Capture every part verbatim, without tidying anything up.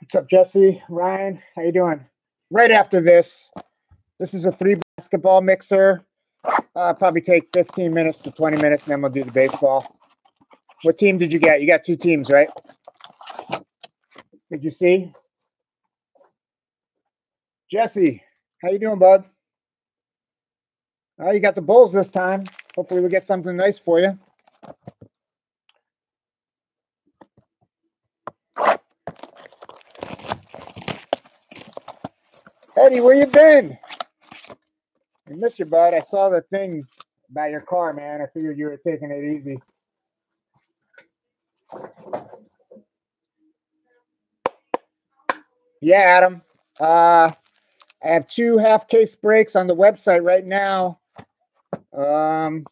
What's up, Jesse? Ryan, how you doing? Right after this, this is a three basketball mixer. Uh, probably take fifteen minutes to twenty minutes, and then we'll do the baseball. What team did you get? You got two teams, right? Did you see? Jesse, how you doing, bud? Oh, you got the Bulls this time. Hopefully we get something nice for you. Eddie, where you been? I miss you, bud. I saw the thing about your car, man. I figured you were taking it easy. Yeah, Adam. Uh, I have two half case breaks on the website right now. Um,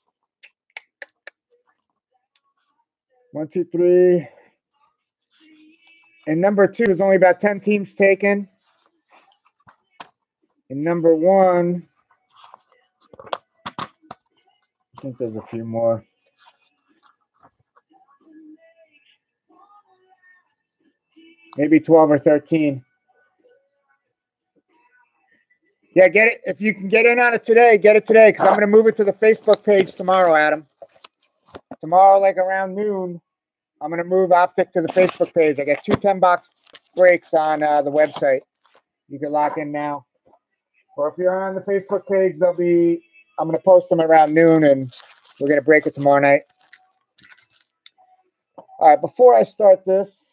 one, two, three. And number two is only about ten teams taken. And number one, I think there's a few more. Maybe twelve or thirteen. Yeah, get it. If you can get in on it today, get it today, because I'm going to move it to the Facebook page tomorrow, Adam. Tomorrow, like around noon, I'm going to move Optic to the Facebook page. I got two ten-box breaks on uh, the website. You can lock in now. Or if you're on the Facebook page, they'll be, I'm going to post them around noon, and we're going to break it tomorrow night. All right, before I start this,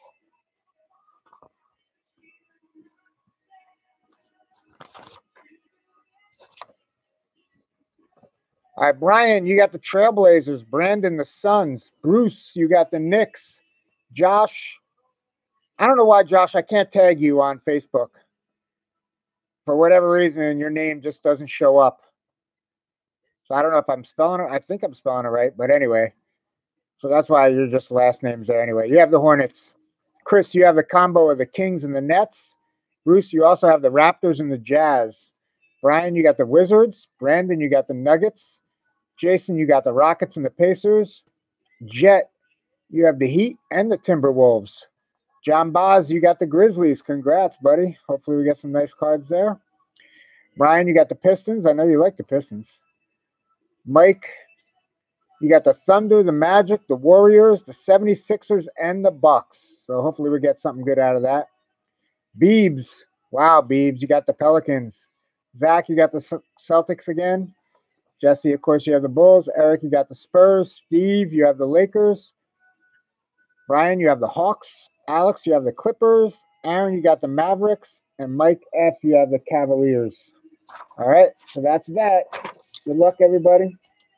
all right, Brian, you got the Trailblazers. Brandon, the Suns. Bruce, you got the Knicks. Josh, I don't know why, Josh, I can't tag you on Facebook. For whatever reason, your name just doesn't show up. So I don't know if I'm spelling it. I think I'm spelling it right, but anyway. So that's why you're just last names there anyway. You have the Hornets. Chris, you have the combo of the Kings and the Nets. Bruce, you also have the Raptors and the Jazz. Brian, you got the Wizards. Brandon, you got the Nuggets. Jason, you got the Rockets and the Pacers. Jet, you have the Heat and the Timberwolves. John Boz, you got the Grizzlies. Congrats, buddy. Hopefully we get some nice cards there. Brian, you got the Pistons. I know you like the Pistons. Mike, you got the Thunder, the Magic, the Warriors, the seventy-sixers, and the Bucks. So hopefully we get something good out of that. Beebs. Wow, Beebs, you got the Pelicans. Zach, you got the Celtics again. Jesse, of course, you have the Bulls. Eric, you got the Spurs. Steve, you have the Lakers. Brian, you have the Hawks. Alex, you have the Clippers. Aaron, you got the Mavericks. And Mike F., you have the Cavaliers. All right, so that's that. Good luck, everybody.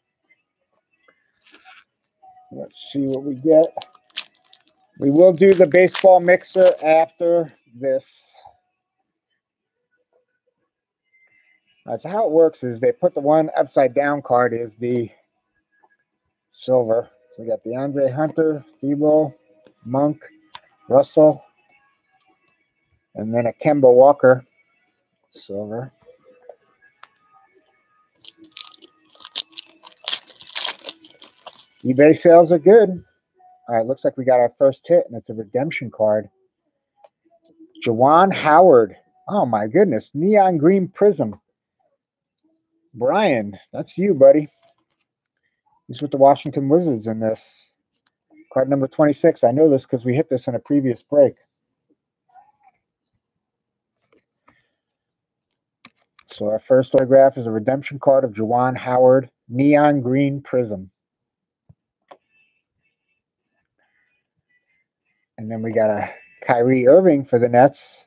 Let's see what we get. We will do the baseball mixer after this. All right, so how it works is they put the one upside down card is the silver. So we got the Andre Hunter, Thibault, Monk, Russell, and then a Kemba Walker, silver. eBay sales are good. All right, looks like we got our first hit, and it's a redemption card. Juwan Howard. Oh, my goodness. Neon Green Prism. Brian, that's you, buddy. He's with the Washington Wizards in this. Card number twenty-six. I know this because we hit this in a previous break. So our first autograph is a redemption card of Juwan Howard, Neon Green Prism. And then we got a Kyrie Irving for the Nets.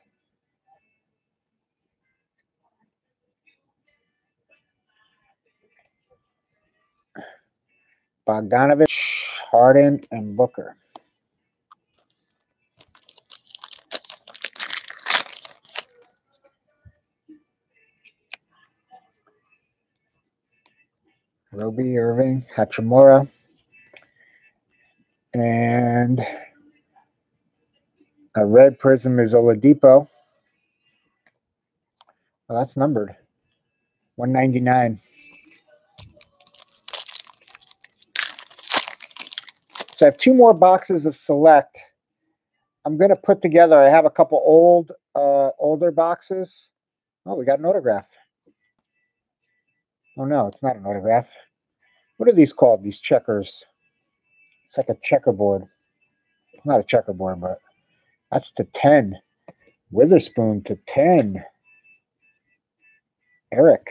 Bogdanovich, Harden, and Booker. Roby, Irving, Hachimura, and a red prism is Oladipo. Well, that's numbered. one ninety-nine. So I have two more boxes of Select. I'm going to put together, I have a couple old, uh, older boxes. Oh, we got an autograph. Oh, no, it's not an autograph. What are these called, these checkers? It's like a checkerboard. Not a checkerboard, but that's to ten. Witherspoon to ten. Eric.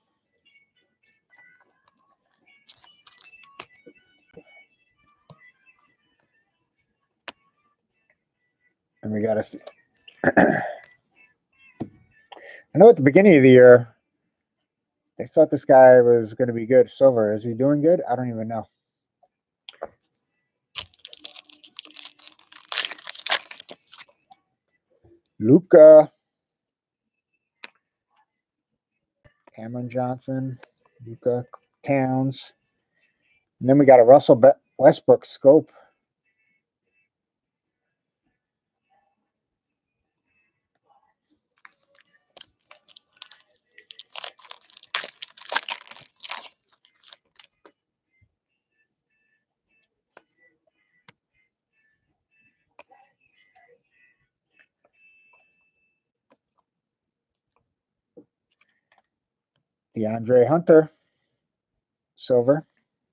And we got a... I know at the beginning of the year, they thought this guy was going to be good. Silver, is he doing good? I don't even know. Luka. Cameron Johnson. Luka Towns. And then we got a Russell Westbrook scope. DeAndre Hunter, silver.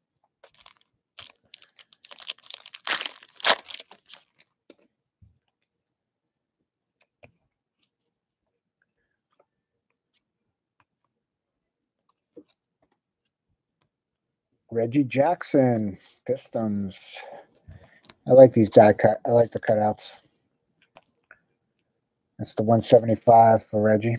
Reggie Jackson, Pistons. I like these die cut. I like the cutouts. That's the one seventy-five for Reggie.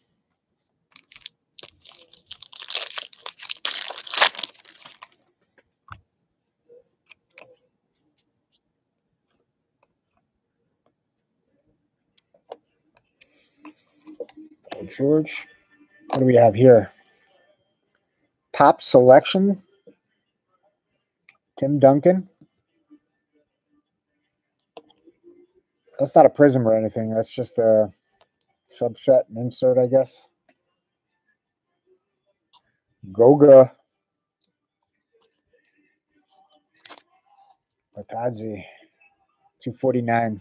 George. What do we have here? Top selection. Tim Duncan. That's not a prism or anything. That's just a subset and insert, I guess. Goga. Batadzi. two forty-nine.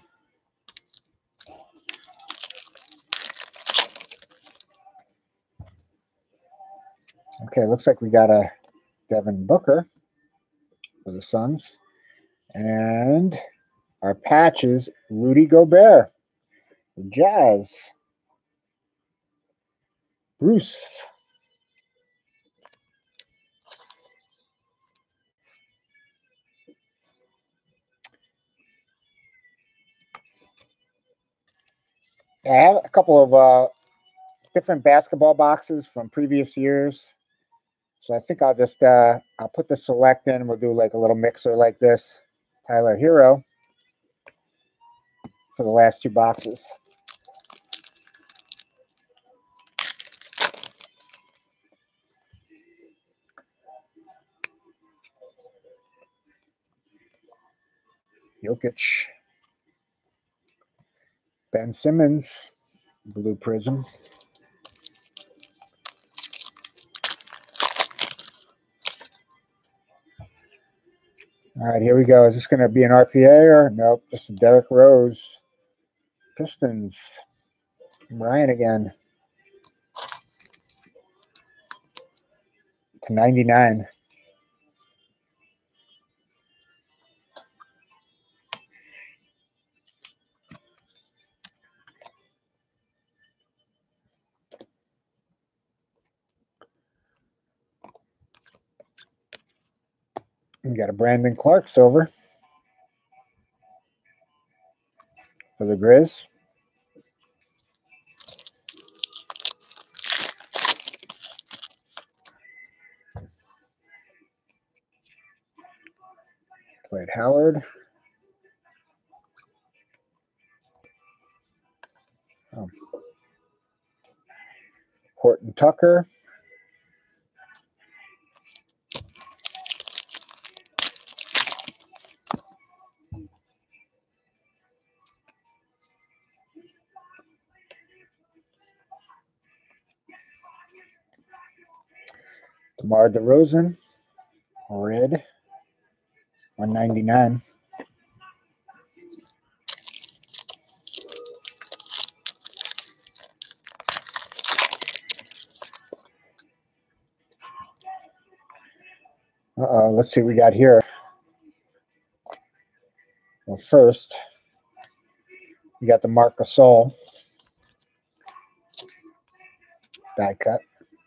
Okay, looks like we got a Devin Booker for the Suns. And our patches, Rudy Gobert. The Jazz. Bruce. I have a couple of uh, different basketball boxes from previous years. So I think I'll just, uh, I'll put the select in. We'll do like a little mixer like this. Tyler Hero for the last two boxes. Jokic. Ben Simmons, blue prism. All right, here we go. Is this going to be an R P A or nope? Just a Derrick Rose. Pistons. Ryan again. To ninety-nine. We got a Brandon Clark silver for the Grizz. Dwight Howard. Oh. Horton Tucker. DeMar DeRozan. Red. one ninety-nine. Uh-oh, let's see what we got here. Well, first, we got the Marc Gasol die cut.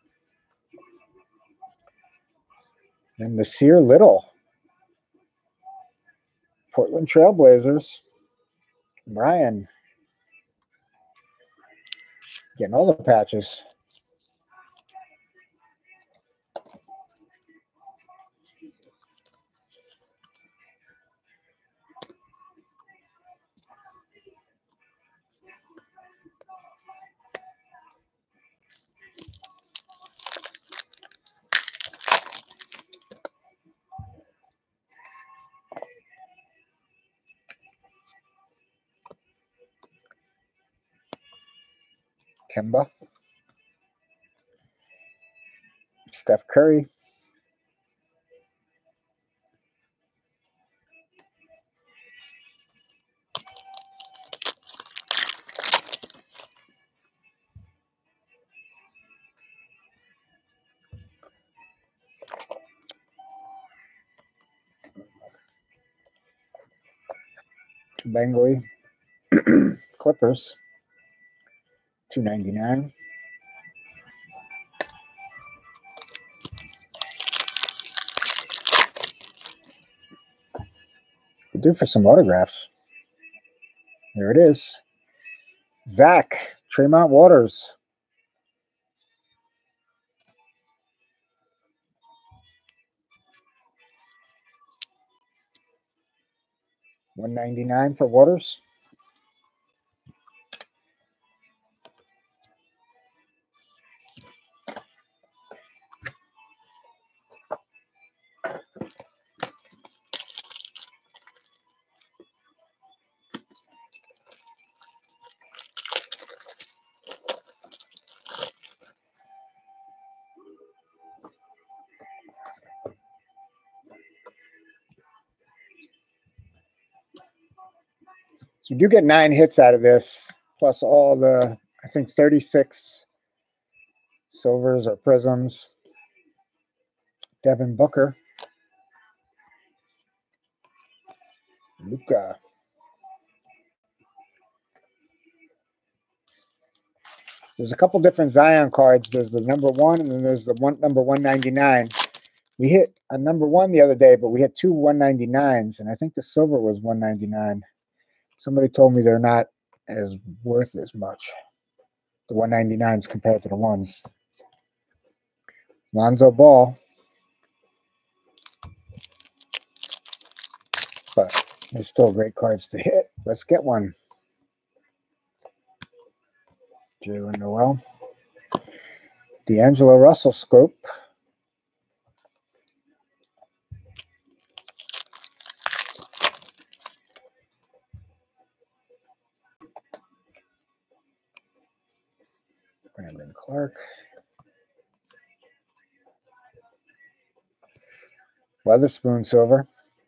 And Nasir Little, Portland Trailblazers. Brian, getting all the patches. Kemba. Steph Curry. Bengley. Clippers. two ninety-nine. We'll do for some autographs. There it is. Zach. Tremont Waters. one ninety-nine for Waters. So you do get nine hits out of this, plus all the, I think, thirty-six silvers or prisms. Devin Booker. Luka. There's a couple different Zion cards. There's the number one, and then there's the one number one ninety-nine. We hit a number one the other day, but we had two one ninety-nines, and I think the silver was one ninety-nine. Somebody told me they're not as worth as much, the one ninety-nines compared to the ones. Lonzo Ball. But there's still great cards to hit. Let's get one. Jalen Noel. D'Angelo Russell scope. Brandon Clark. Weatherspoon silver.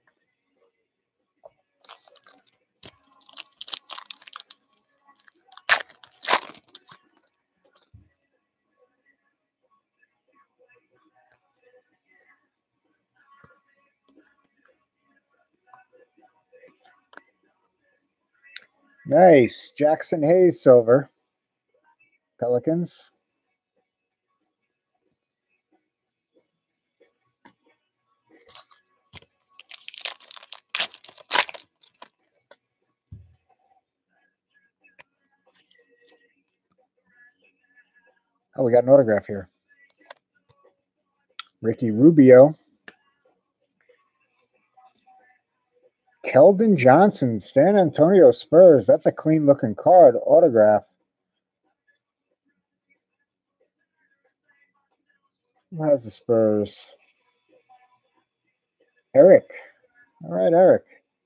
Nice. Jackson Hayes silver. Pelicans. Oh, we got an autograph here. Ricky Rubio. Keldon Johnson, San Antonio Spurs. That's a clean looking card. Autograph. Who has the Spurs? Eric. All right, Eric.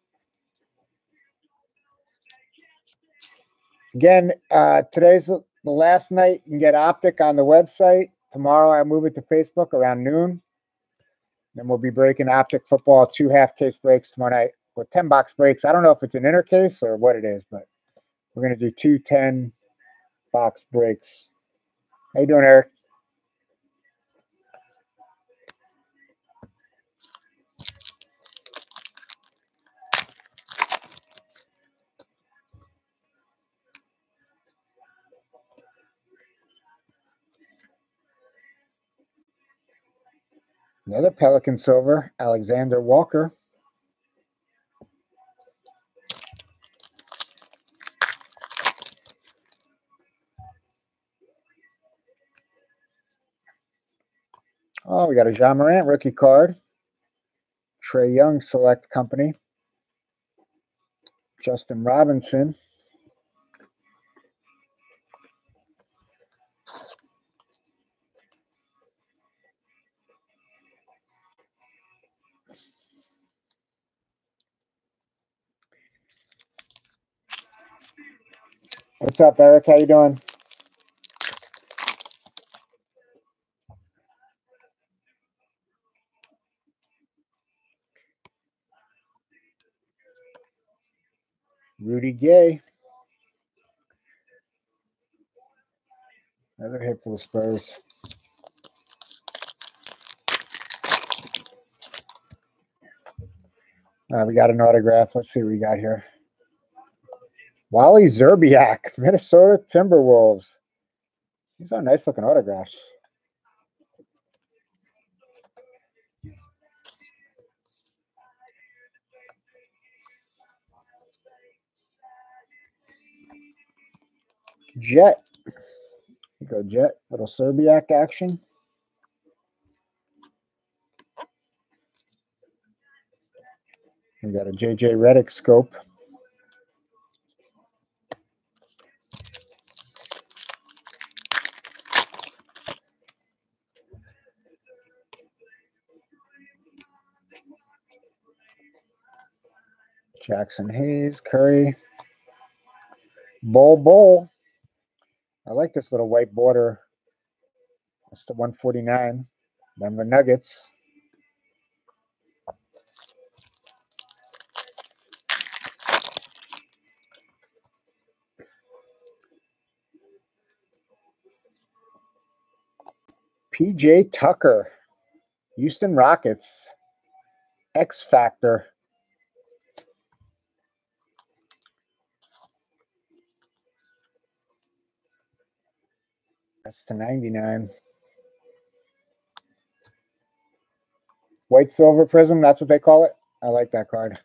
Again, uh, today's the last night. You can get Optic on the website. Tomorrow I move it to Facebook around noon. Then we'll be breaking Optic football, two half case breaks tomorrow night with ten box breaks. I don't know if it's an inner case or what it is, but we're going to do two ten box breaks. How you doing, Eric? Another Pelican silver, Alexander Walker. Oh, we got a Ja Morant rookie card. Trae Young Select Company. Justin Robinson. What's up, Eric? How you doing? Rudy Gay. Another hit for the Spurs. Uh, we got an autograph. Let's see what we got here. Wally Zerbiak, Minnesota Timberwolves. These are nice looking autographs. Jet. You go Jet. Little Zerbiak action. We got a J J Redick scope. Jackson Hayes, Curry. Bol Bol. I like this little white border. That's the one forty-nine. Denver Nuggets. P J Tucker. Houston Rockets. X Factor. That's to ninety-nine. White Silver Prism, that's what they call it. I like that card.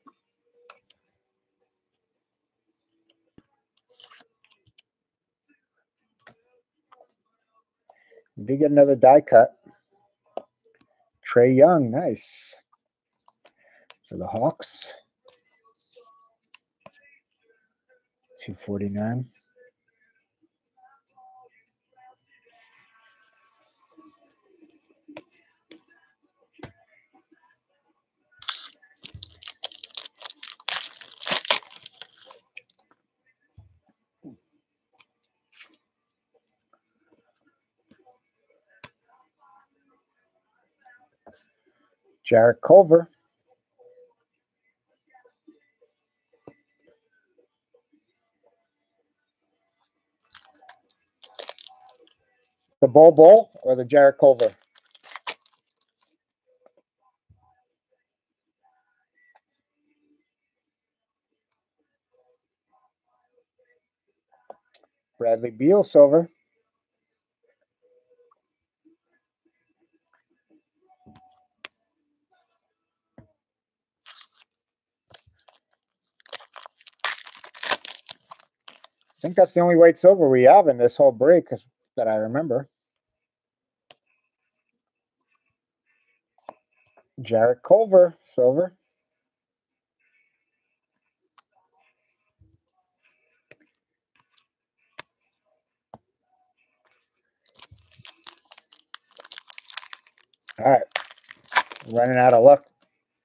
We did get another die cut. Trae Young, nice. For the Hawks. two forty-nine. Jarrett Culver. The Bol Bol or the Jarrett Culver? Bradley Beal silver. I think that's the only white silver we have in this whole break that I remember. Jarrett Culver silver. All right. Running out of luck.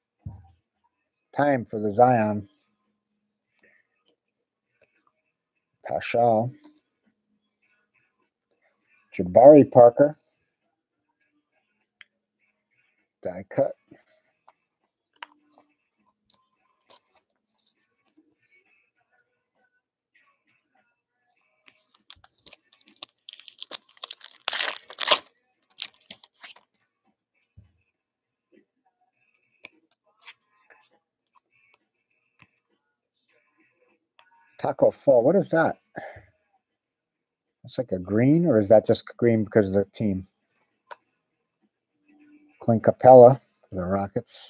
Time for the Zion. Paschal. Jabari Parker. Die cut. Taco Fall. What is that? It's like a green, or is that just green because of the team? Clint Capella for the Rockets.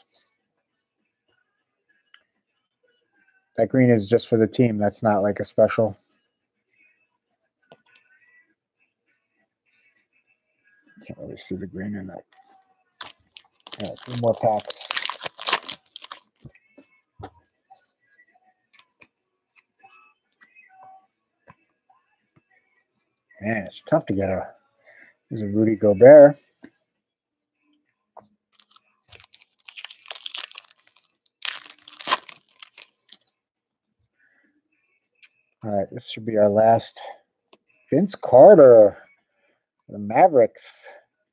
That green is just for the team. That's not like a special. Can't really see the green in that. All right, three more packs. Man, it's tough to get a. There's a Rudy Gobert. All right, this should be our last. Vince Carter, the Mavericks.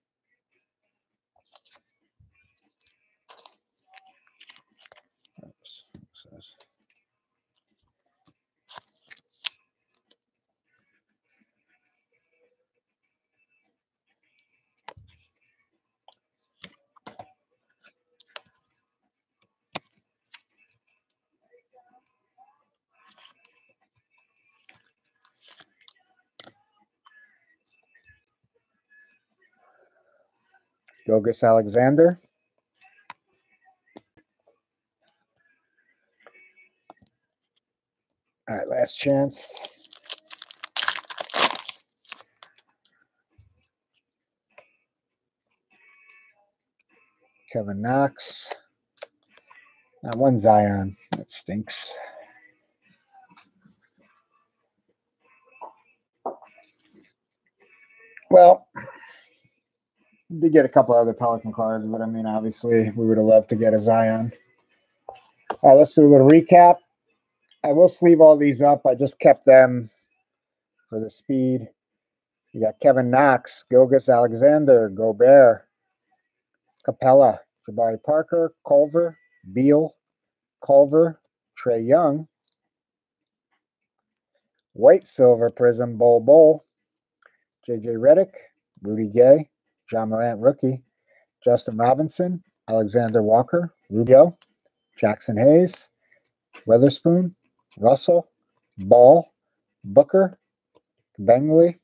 Gilgeous-Alexander. All right, last chance. Kevin Knox. Not one Zion. That stinks. Well, we did get a couple other Pelican cards, but I mean, obviously, we would have loved to get a Zion. All right, let's do a little recap. I will sleeve all these up. I just kept them for the speed. You got Kevin Knox, Gilgeous-Alexander, Gobert, Capella, Jabari Parker, Culver, Beal, Culver, Trae Young, White Silver Prism, Bol Bol, J J Redick, Rudy Gay, John Morant rookie, Justin Robinson, Alexander Walker, Rubio, Jackson Hayes, Witherspoon, Russell, Ball, Booker, Bengley,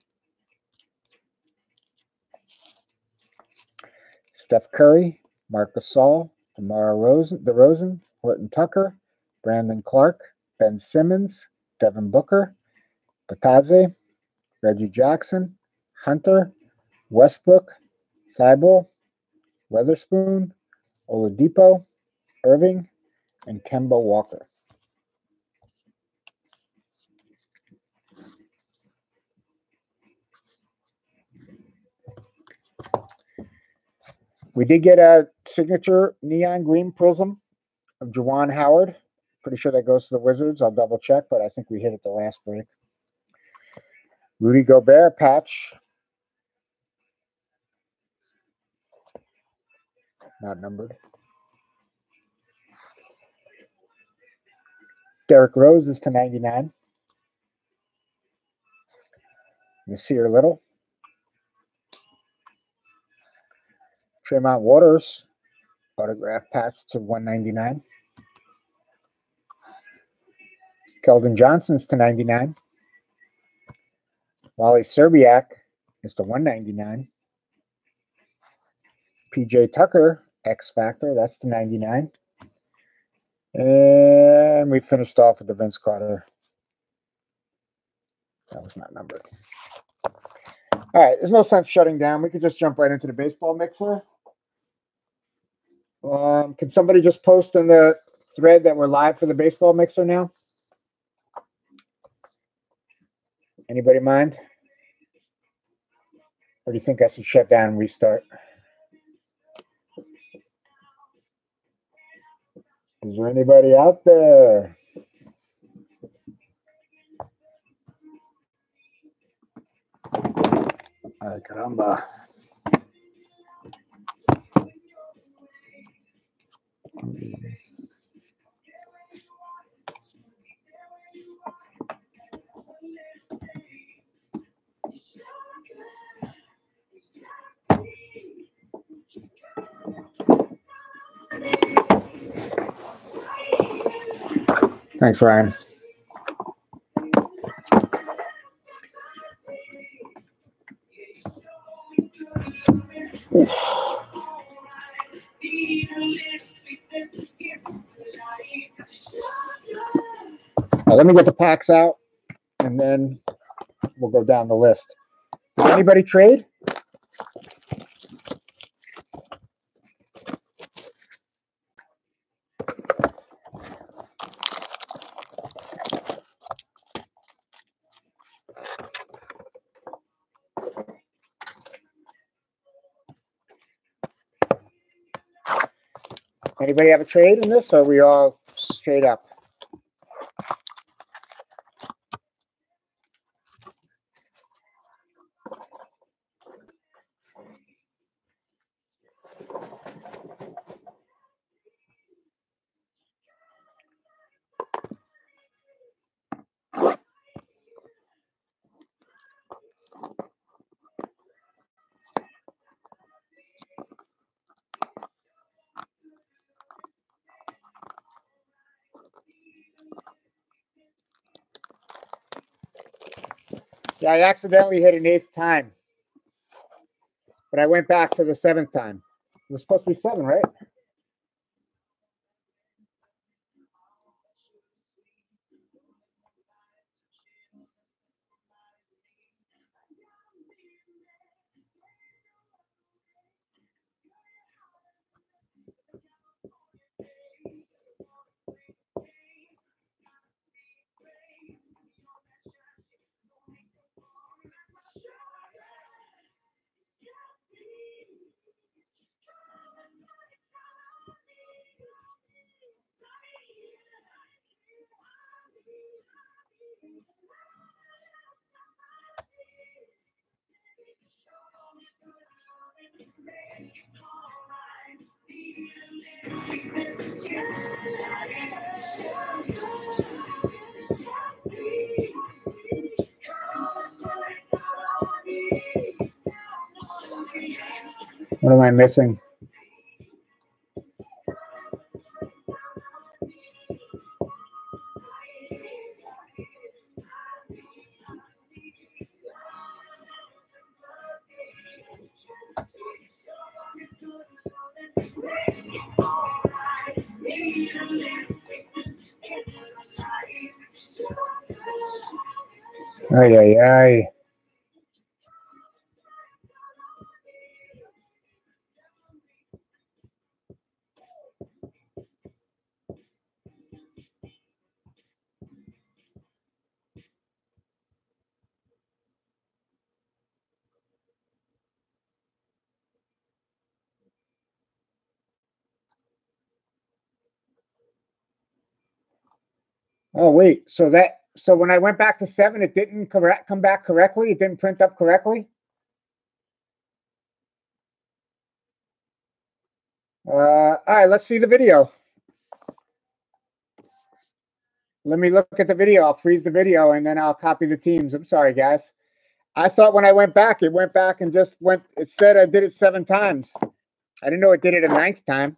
Steph Curry, Marc Gasol, DeMar Rosen, DeRozan, Horton Tucker, Brandon Clark, Ben Simmons, Devin Booker, Batadze, Reggie Jackson, Hunter, Westbrook, Thibault, Witherspoon, Oladipo, Irving, and Kemba Walker. We did get a signature neon green prism of Juwan Howard. Pretty sure that goes to the Wizards. I'll double check, but I think we hit it the last break. Rudy Gobert patch. Not numbered. Derrick Rose is to ninety-nine. Nasir Little. Tremont Waters, autograph patch to one ninety-nine. Keldon Johnson's to ninety-nine. Wally Serbiak is to one ninety-nine. P J Tucker, X Factor, that's to ninety-nine. And we finished off with the Vince Carter. That was not numbered. All right, there's no sense shutting down. We could just jump right into the baseball mixer. Um, can somebody just post in the thread that we're live for the baseball mixer now? Anybody mind? Or do you think I should shut down and restart? Is there anybody out there? Ay, caramba. Thanks, Ryan. Oof. let me get the packs out, and then we'll go down the list. Did anybody trade? Anybody have a trade in this, or are we all straight up? Yeah, I accidentally hit an eighth time, but I went back to the seventh time. It was supposed to be seven, right? What am I missing? Ay, ay, ay. Oh, wait. So that so when I went back to seven, it didn't correct come back correctly? It didn't print up correctly? Uh, all right, let's see the video. Let me look at the video. I'll freeze the video, and then I'll copy the teams. I'm sorry, guys. I thought when I went back, it went back and just went, it said I did it seven times. I didn't know it did it a ninth time.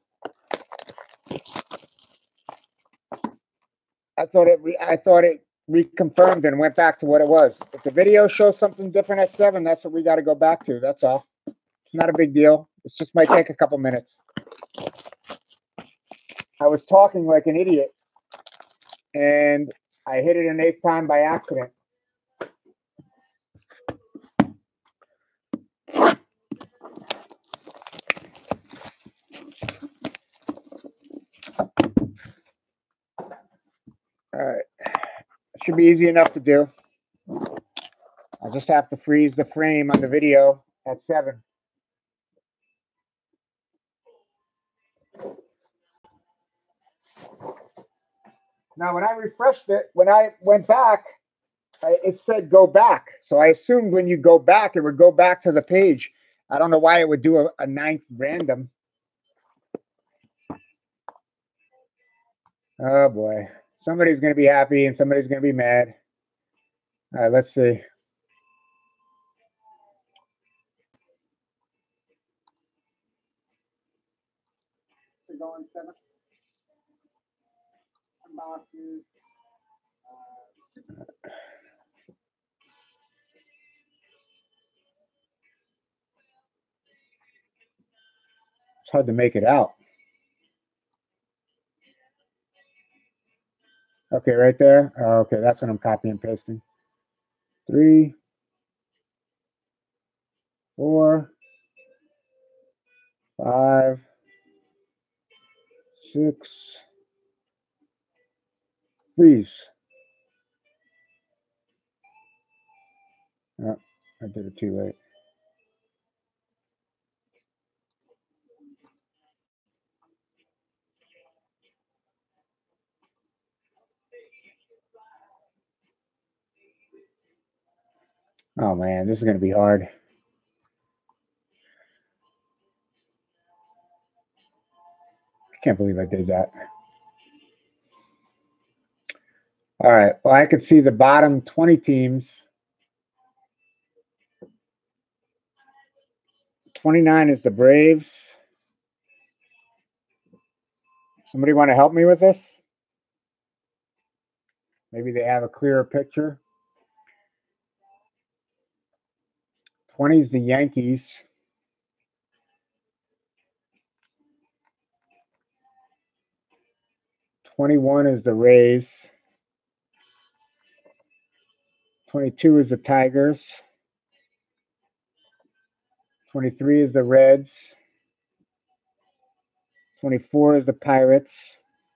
I thought it, I thought it reconfirmed and went back to what it was. If the video shows something different at seven, that's what we got to go back to. That's all. It's not a big deal. It just might take a couple minutes. I was talking like an idiot, and I hit it an eighth time by accident. All right. It should be easy enough to do. I just have to freeze the frame on the video at seven. Now, when I refreshed it, when I went back, it said go back. So I assumed when you go back, it would go back to the page. I don't know why it would do a, a ninth random. Oh, boy. Somebody's going to be happy and somebody's going to be mad. All right, let's see. Going seven. Boxes. Uh, it's hard to make it out. Okay, right there. Oh, okay, that's what I'm copying and pasting. Three, four, five, six, freeze. Oh, I did it too late. Oh man, this is going to be hard. I can't believe I did that. All right. Well, I could see the bottom twenty teams. twenty-nine is the Braves. Somebody want to help me with this? Maybe they have a clearer picture. twenty is the Yankees. twenty-one is the Rays. twenty-two is the Tigers. twenty-three is the Reds. twenty-four is the Pirates.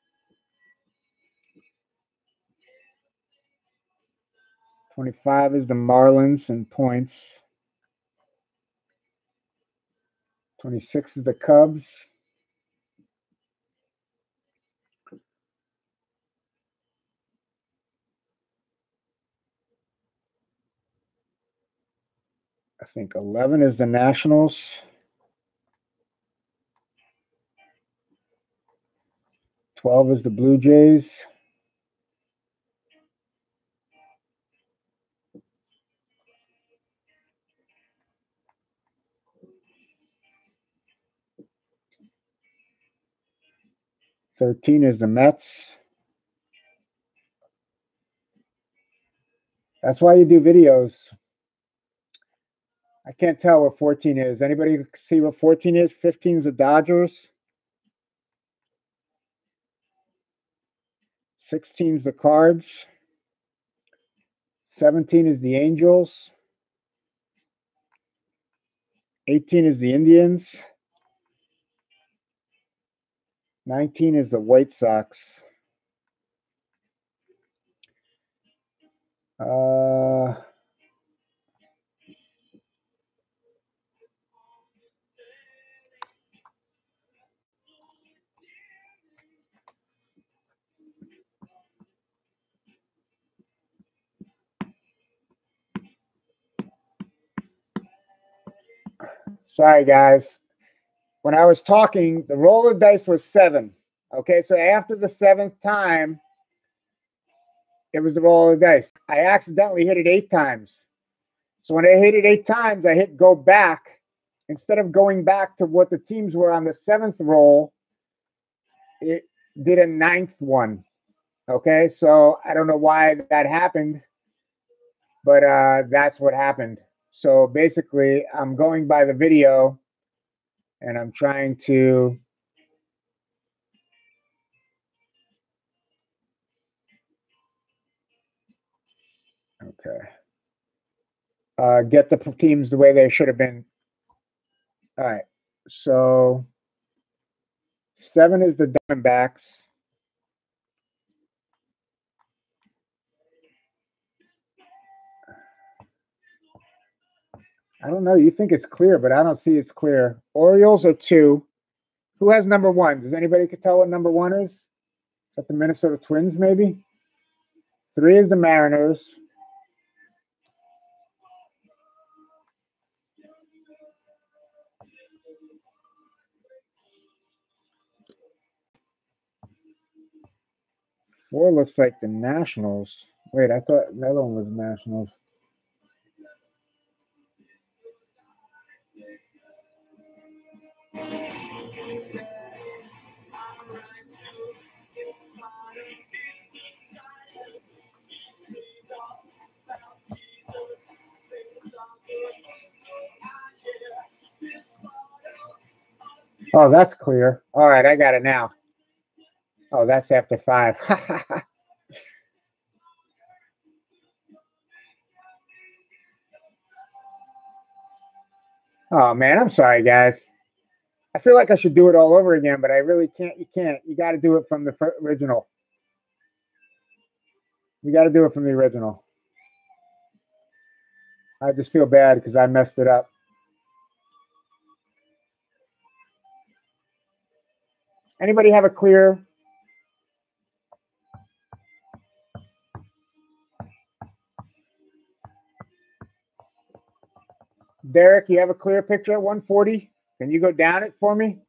twenty-five is the Marlins in points. twenty-six is the Cubs. I think eleven is the Nationals. twelve is the Blue Jays. thirteen is the Mets. That's why you do videos. I can't tell what fourteen is. Anybody see what fourteen is? fifteen is the Dodgers. sixteen is the Cards. seventeen is the Angels. eighteen is the Indians. nineteen is the White Sox. Uh, sorry, guys. When I was talking, the roll of dice was seven. Okay, so after the seventh time, it was the roll of the dice. I accidentally hit it eight times. So when I hit it eight times, I hit go back. Instead of going back to what the teams were on the seventh roll, it did a ninth one. Okay, so I don't know why that happened, but uh, that's what happened. So basically, I'm going by the video, and I'm trying to okay uh, get the teams the way they should have been. All right, so seven is the Diamondbacks. I don't know. You think it's clear, but I don't see it's clear. Orioles are two. Who has number one? Does anybody can tell what number one is? Is that the Minnesota Twins, maybe? Three is the Mariners. Four looks like the Nationals. Wait, I thought the other one was Nationals. Oh, that's clear. All right, I got it now. Oh, that's after five. Oh, man, I'm sorry, guys. I feel like I should do it all over again, but I really can't. You can't. You got to do it from the original. You got to do it from the original. I just feel bad because I messed it up. Anybody have a clear? Derek, you have a clear picture at one forty? Can you go down it for me?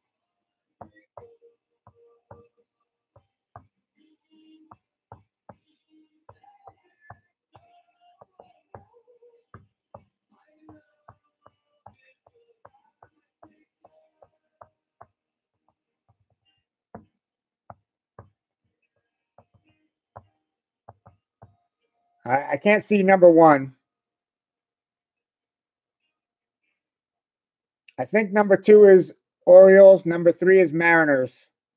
I, I can't see number one. I think number two is Orioles. Number three is Mariners.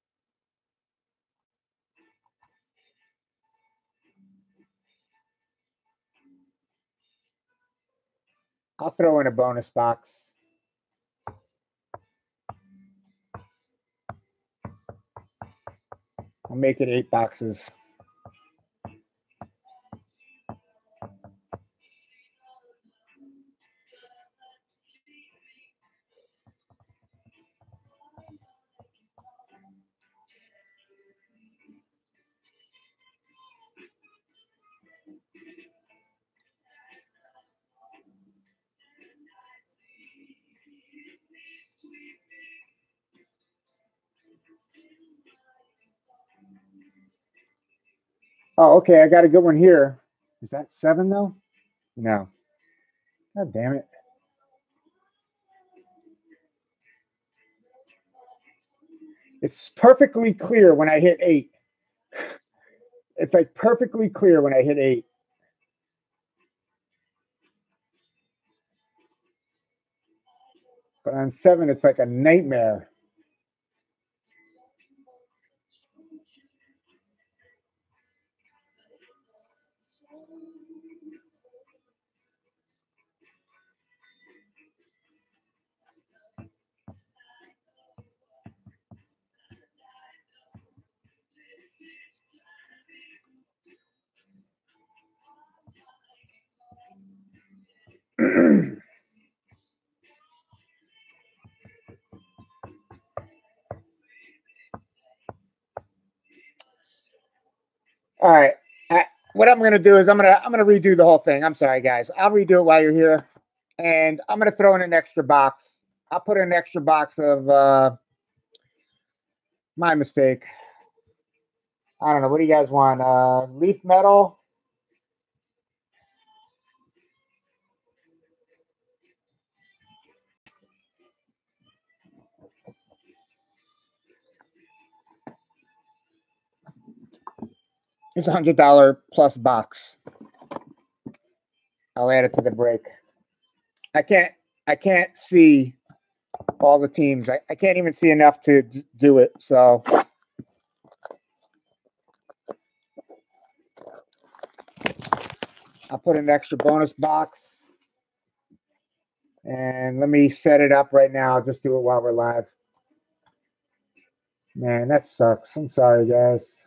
I'll throw in a bonus box. I'll make it eight boxes. Oh, okay. I got a good one here. Is that seven, though? No. God damn it. It's perfectly clear when I hit eight. It's like perfectly clear when I hit eight. But on seven, it's like a nightmare. All right. I, what I'm going to do is I'm going to I'm going to redo the whole thing. I'm sorry, guys. I'll redo it while you're here. And I'm going to throw in an extra box. I'll put in an extra box of uh, my mistake. I don't know. What do you guys want? Uh, leaf metal? It's a hundred dollar plus box. I'll add it to the break. I can't. I can't see all the teams. I, I can't even see enough to d- do it. So I'll put an extra bonus box. And let me set it up right now. I'll just do it while we're live. Man, that sucks. I'm sorry, guys.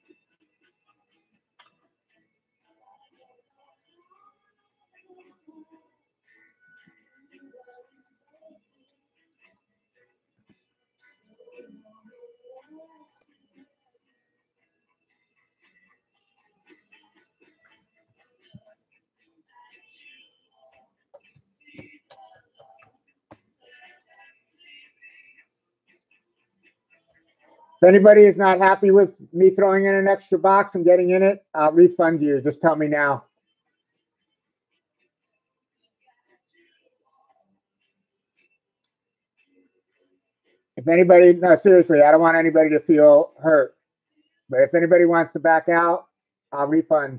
If anybody is not happy with me throwing in an extra box and getting in it, I'll refund you. Just tell me now. If anybody, no, seriously, I don't want anybody to feel hurt. But if anybody wants to back out, I'll refund.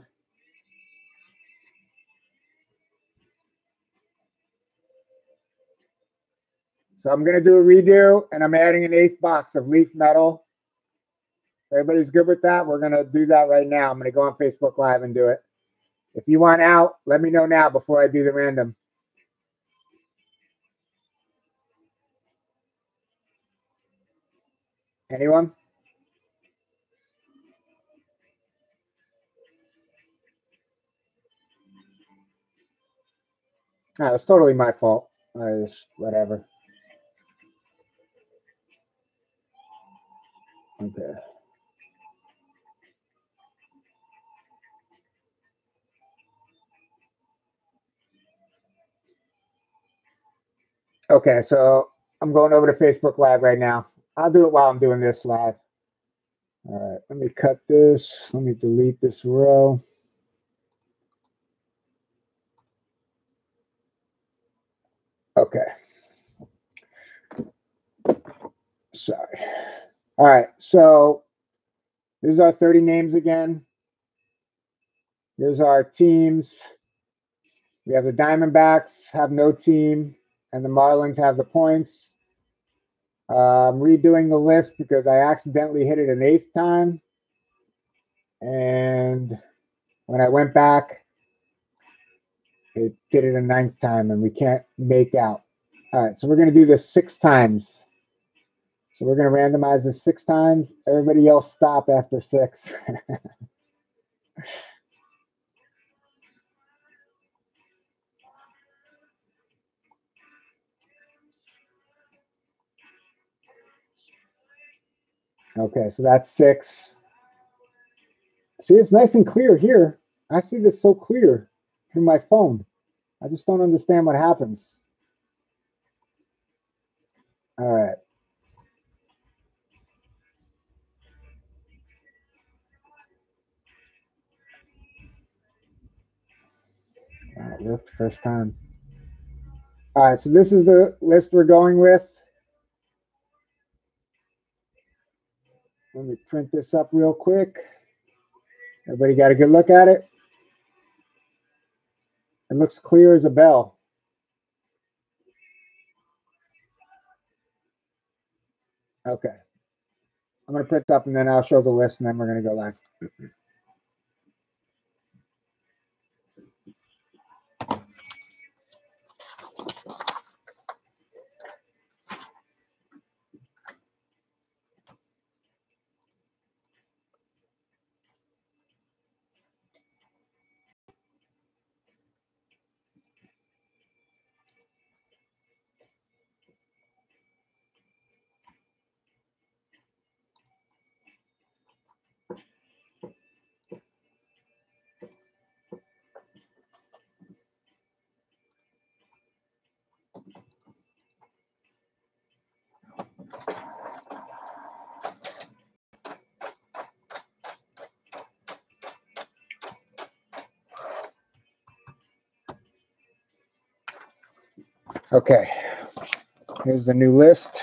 So I'm going to do a redo, and I'm adding an eighth box of leaf metal. Everybody's good with that? We're going to do that right now. I'm going to go on Facebook Live and do it. If you want out, let me know now before I do the random. Anyone? No, it's totally my fault. I just, whatever. Okay. Okay, so I'm going over to Facebook Live right now. I'll do it while I'm doing this live. All right, let me cut this. Let me delete this row. Okay. Sorry. All right, so these are thirty names again. Here's our teams. We have the Diamondbacks have no team, and the Marlins have the points. Uh, I'm redoing the list because I accidentally hit it an eighth time. And when I went back, it did it a ninth time, and we can't make out. All right, so we're going to do this six times. So we're going to randomize this six times. Everybody else stop after six. Okay, so that's six. See, it's nice and clear here. I see this so clear through my phone. I just don't understand what happens. All right. Wow, it worked first time. All right, so this is the list we're going with. Let me print this up real quick. Everybody got a good look at it? It looks clear as a bell. Okay. I'm going to print up and then I'll show the list and then we're going to go live. Okay. Here's the new list.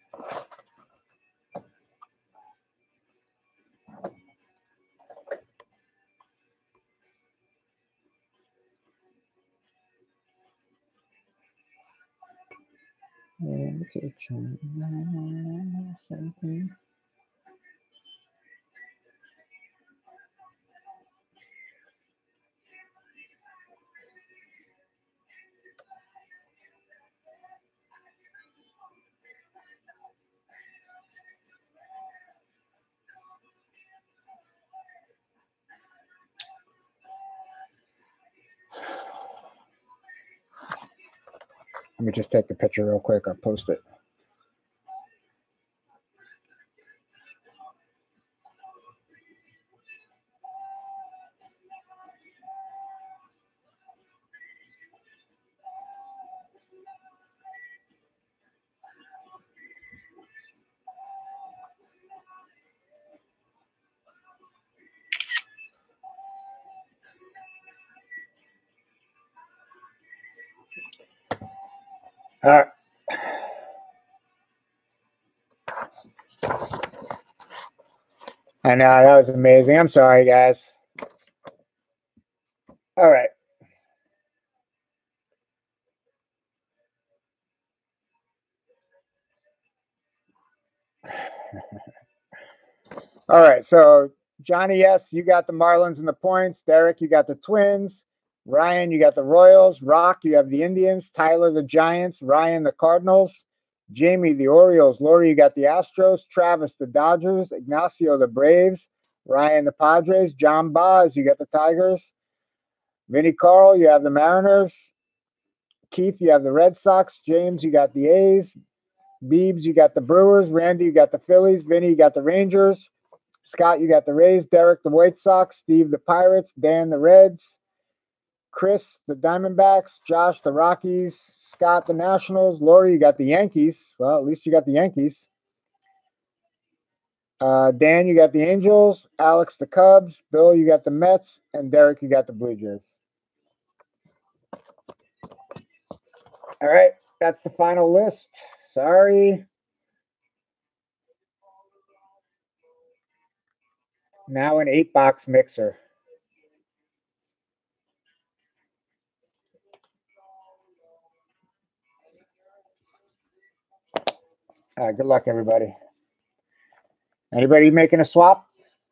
Okay, something. Let me just take the picture real quick. I'll post it. All right. I know, that was amazing. I'm sorry, guys. All right. All right, so Johnny S., you got the Marlins and the points. Derek, you got the Twins. Ryan, you got the Royals. Rock, you have the Indians. Tyler, the Giants. Ryan, the Cardinals. Jamie, the Orioles. Lori, you got the Astros. Travis, the Dodgers. Ignacio, the Braves. Ryan, the Padres. John Boz, you got the Tigers. Vinny Carl, you have the Mariners. Keith, you have the Red Sox. James, you got the A's. Beebs, you got the Brewers. Randy, you got the Phillies. Vinny, you got the Rangers. Scott, you got the Rays. Derek, the White Sox. Steve, the Pirates. Dan, the Reds. Chris, the Diamondbacks. Josh, the Rockies. Scott, the Nationals. Lori, you got the Yankees. Well, at least you got the Yankees. Uh, Dan, you got the Angels. Alex, the Cubs. Bill, you got the Mets. And Derek, you got the Blue Jays. All right, that's the final list. Sorry. Now an eight-box mixer. All right, good luck, everybody. Anybody making a swap?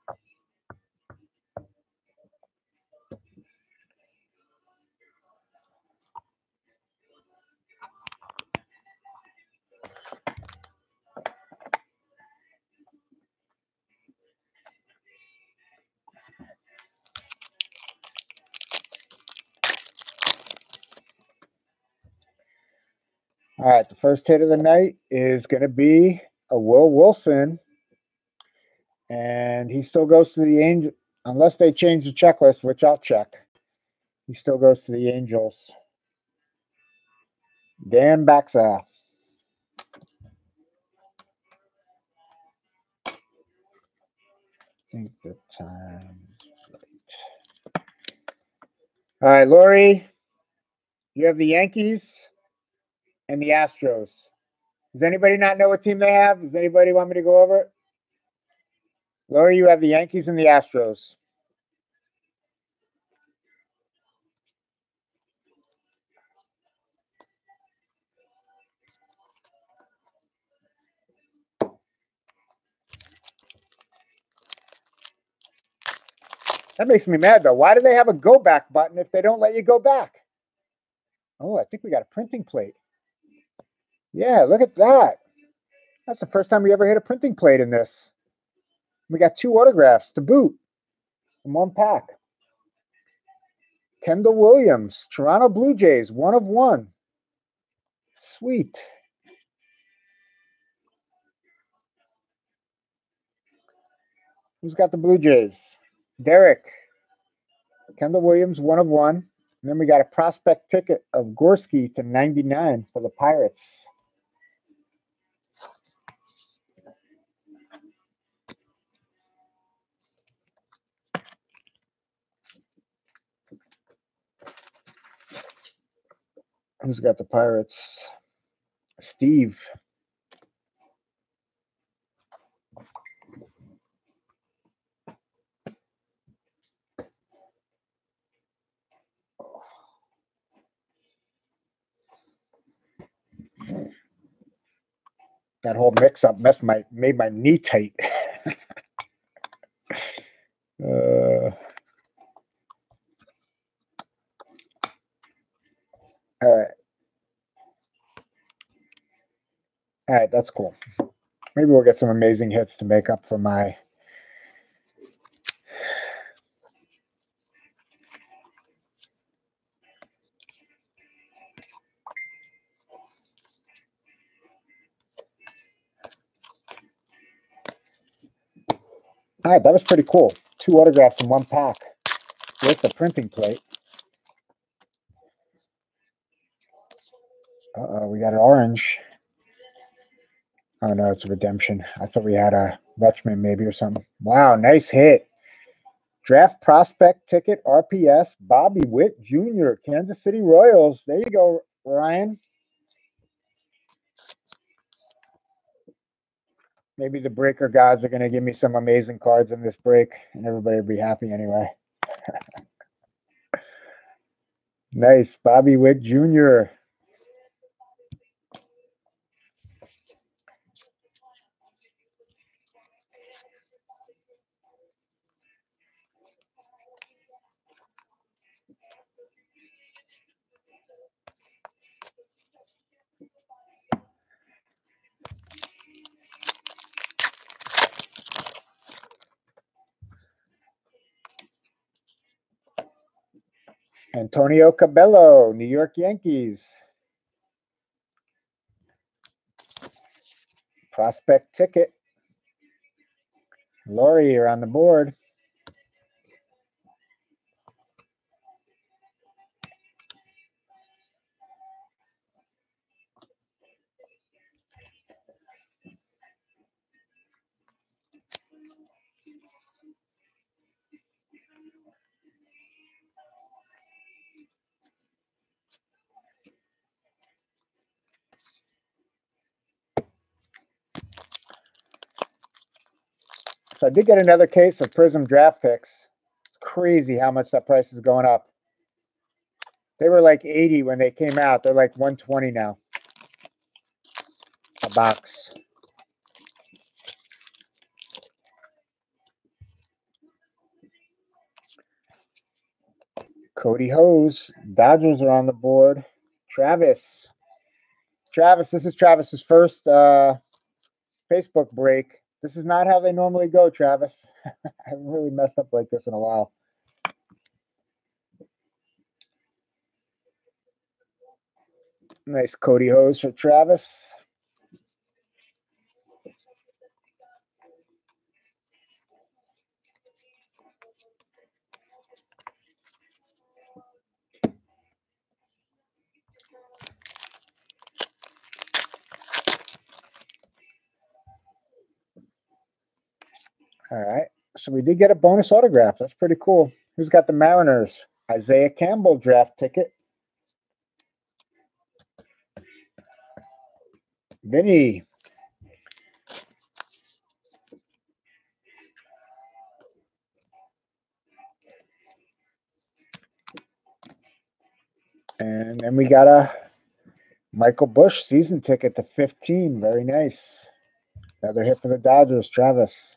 All right, the first hit of the night is going to be a Will Wilson. And he still goes to the Angels, unless they change the checklist, which I'll check. He still goes to the Angels. Dan Baxa. I think the time's right. All right, Lori, you have the Yankees and the Astros. Does anybody not know what team they have? Does anybody want me to go over it? Lori, you have the Yankees and the Astros. That makes me mad, though. Why do they have a go back button if they don't let you go back? Oh, I think we got a printing plate. Yeah, look at that. That's the first time we ever hit a printing plate in this. We got two autographs to boot in one pack. Kendall Williams, Toronto Blue Jays, one of one. Sweet. Who's got the Blue Jays? Derek. Kendall Williams, one of one. And then we got a prospect ticket of Gorski to ninety-nine for the Pirates. Who's got the Pirates? Steve. That whole mix-up mess my made my knee tight. uh, all right. All right, that's cool. Maybe we'll get some amazing hits to make up for my All right, that was pretty cool. Two autographs in one pack with the printing plate. Uh-oh, we got an orange. Oh, no, it's a redemption. I thought we had a Rutschman maybe or something. Wow, nice hit. Draft prospect ticket, R P S, Bobby Witt Junior, Kansas City Royals. There you go, Ryan. Maybe the breaker gods are going to give me some amazing cards in this break, and everybody will be happy anyway. Nice, Bobby Witt Junior Antonio Cabello, New York Yankees. Prospect ticket. Lori, you're on the board. So I did get another case of Prism draft picks. It's crazy how much that price is going up. They were like eighty when they came out. They're like one twenty now. A box. Cody Hose. Dodgers are on the board. Travis. Travis, this is Travis's first uh, Facebook break. This is not how they normally go, Travis. I haven't really messed up like this in a while. Nice Cody Hose for Travis. All right. So we did get a bonus autograph. That's pretty cool. Who's got the Mariners? Isaiah Campbell draft ticket. Vinny. And then we got a Michael Busch season ticket to fifteen. Very nice. Another hit for the Dodgers, Travis.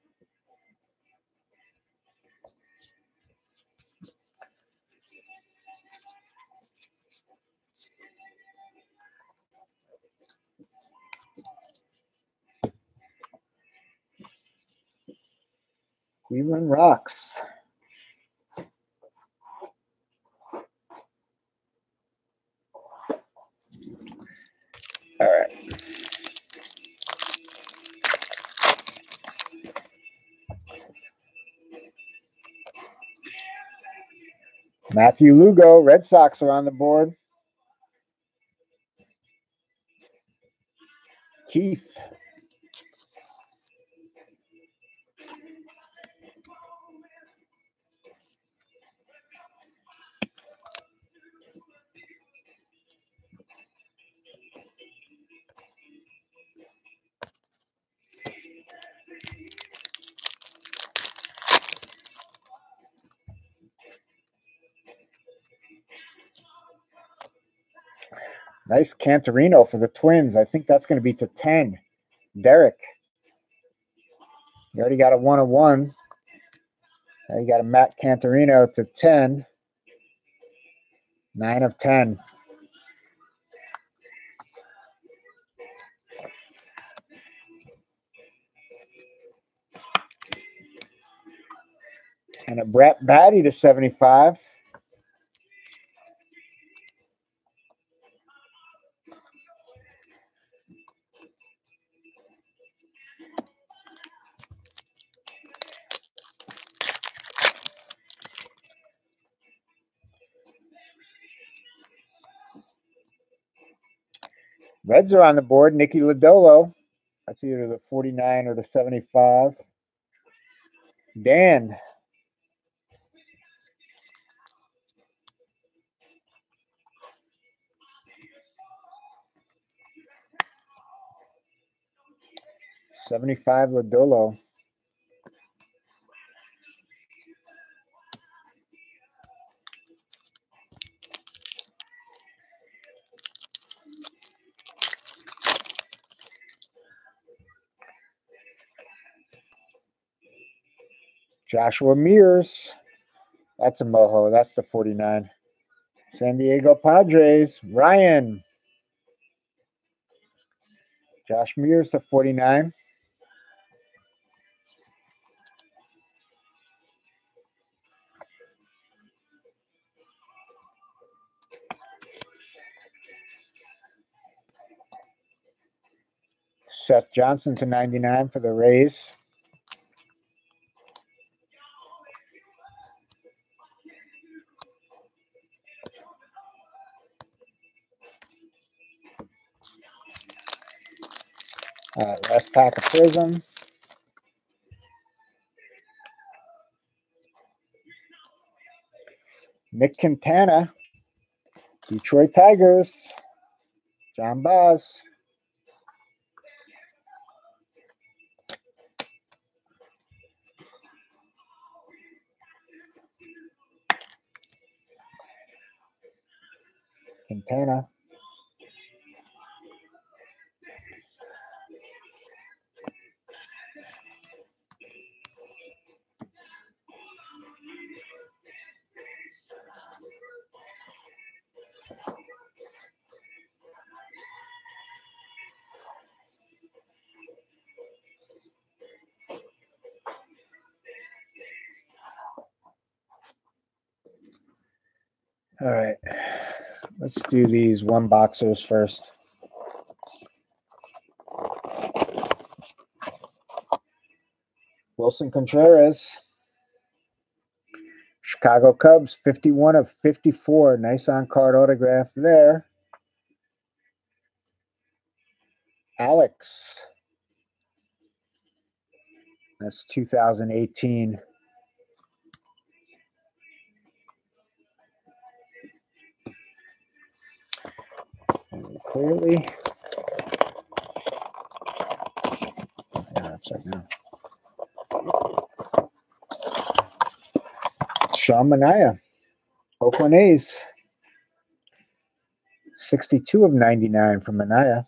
Cleveland rocks. All right. Matthew Lugo, Red Sox are on the board. Keith. Nice Cantorino for the Twins. I think that's going to be to ten. Derek. You already got a one of one. Now you got a Matt Cantorino to ten. nine of ten. And a Brett Batty to seventy-five. Reds are on the board. Nicky Lodolo. That's either the forty-nine or the seventy-five. Dan. seventy-five Lodolo. Joshua Mears. That's a mojo. That's the forty-nine. San Diego Padres. Ryan. Josh Mears to forty-nine. Seth Johnson to ninety-nine for the Rays. All right, last pack of Prism. Nick Quintana, Detroit Tigers, John Boz. Quintana. All right, let's do these one boxers first. Wilson Contreras, Chicago Cubs, fifty-one of fifty-four. Nice on-card autograph there. Alex, that's two thousand eighteen. And clearly, yeah, upside down. Sean Manaea, Oakland A's, sixty-two of ninety-nine from Manaea.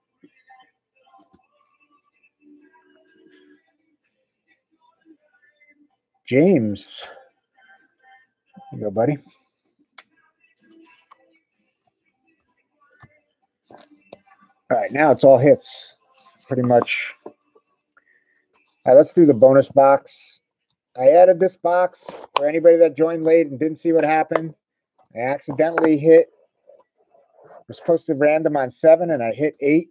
James, here you go, buddy. All right, now it's all hits, pretty much. All right, let's do the bonus box. I added this box for anybody that joined late and didn't see what happened. I accidentally hit, we're supposed to random on seven, and I hit eight.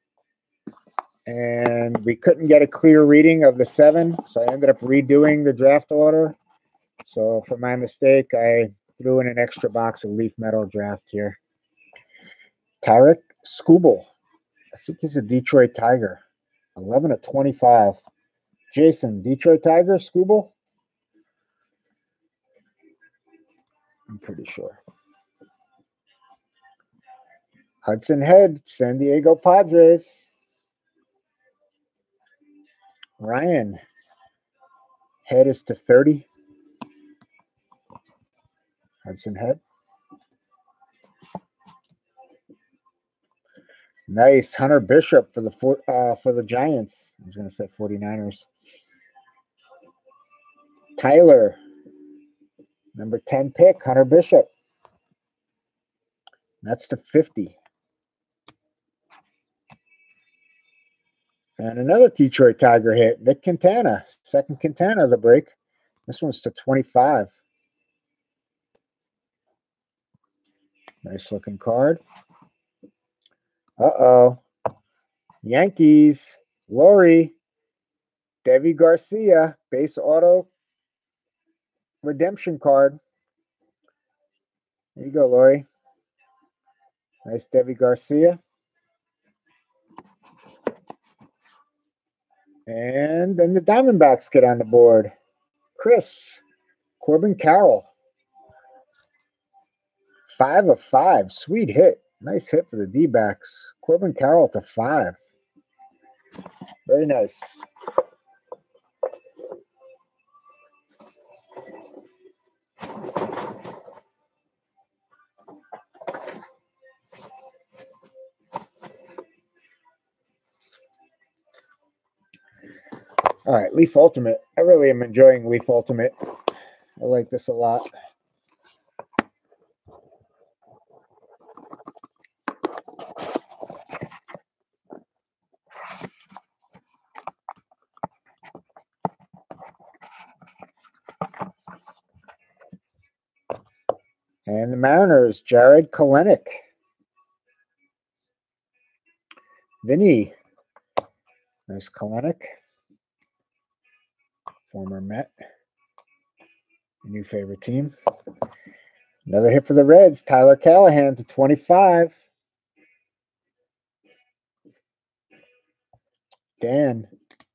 And we couldn't get a clear reading of the seven, so I ended up redoing the draft order. So for my mistake, I threw in an extra box of Leaf Metal draft here. Tarek Skubal, I think he's a Detroit Tiger, eleven of twenty-five. Jason, Detroit Tiger, Skubal? I'm pretty sure. Hudson Head, San Diego Padres. Ryan, Head is to thirty. Hudson Head. Nice. Hunter Bishop for the uh, for the Giants. I was going to say forty-niners. Tyler, number ten pick, Hunter Bishop. That's to fifty. And another Detroit Tiger hit, Nick Quintana. Second Quintana of the break. This one's to twenty-five. Nice looking card. Uh-oh. Yankees. Lori. Devi Garcia. Base auto. Redemption card. There you go, Lori. Nice Devi Garcia. And then the Diamondbacks get on the board. Chris. Corbin Carroll. Five of five. Sweet hit. Nice hit for the D-backs. Corbin Carroll to five. Very nice. All right, Leaf Ultimate. I really am enjoying Leaf Ultimate. I like this a lot. And the Mariners, Jared Kelenic. Vinny, Nice Kalenic. Former Met. New favorite team. Another hit for the Reds. Tyler Callahan to twenty-five. Dan.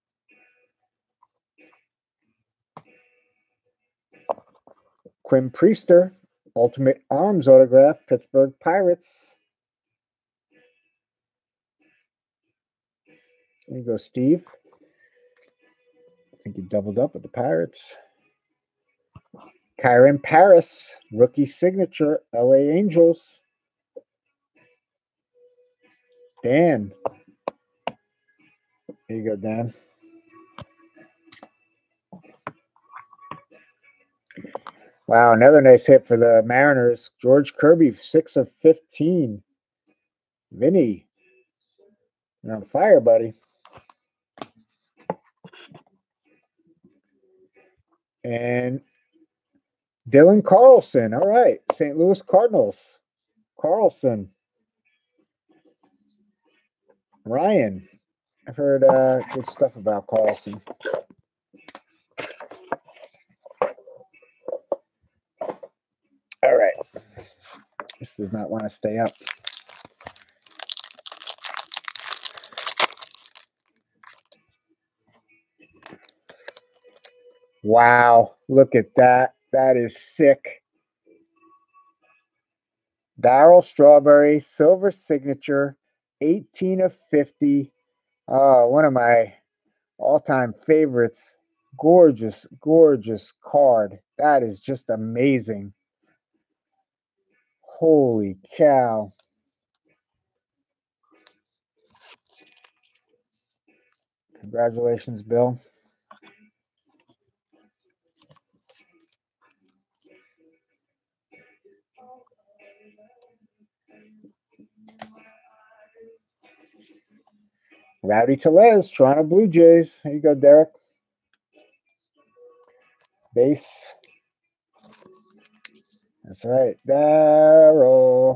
Quinn Priester. Ultimate Arms autograph. Pittsburgh Pirates. There you go, Steve. I think he doubled up with the Pirates. Kyron Paris. Rookie signature. L A Angels. Dan. There you go, Dan. Wow, another nice hit for the Mariners. George Kirby, six of fifteen. Vinny, you're on fire, buddy. And Dylan Carlson. All right, Saint Louis Cardinals. Carlson. Ryan. I've heard uh, good stuff about Carlson. All right. This does not want to stay up. Wow. Look at that. That is sick. Darryl Strawberry, silver signature, eighteen of fifty. Oh, one of my all-time favorites. Gorgeous, gorgeous card. That is just amazing. Holy cow. Congratulations, Bill. Rowdy Tellez, Toronto Blue Jays. There you go, Derek. Base. That's right, Darryl.